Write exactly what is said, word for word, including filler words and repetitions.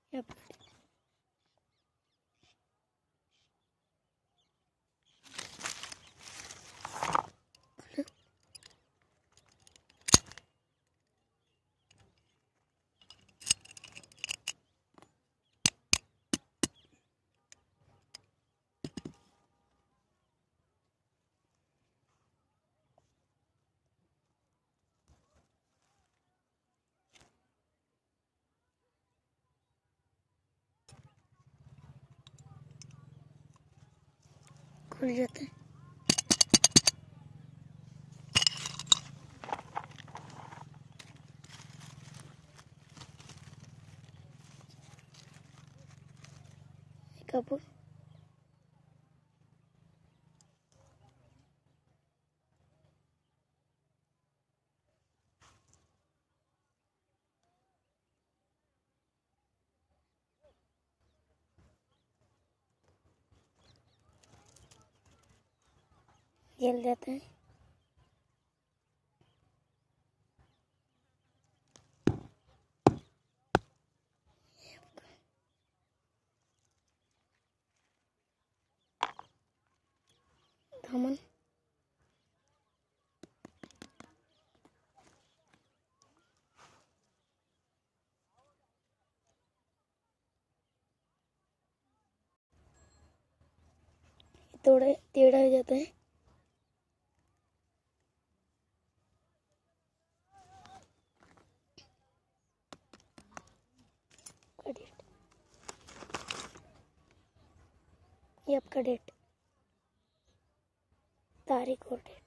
Yep. खुल जाता है। कपूर जल जाता है। दामन थोड़ा टेढ़ा हो जाता है। डेट ये आपका डेट तारीख और डेट।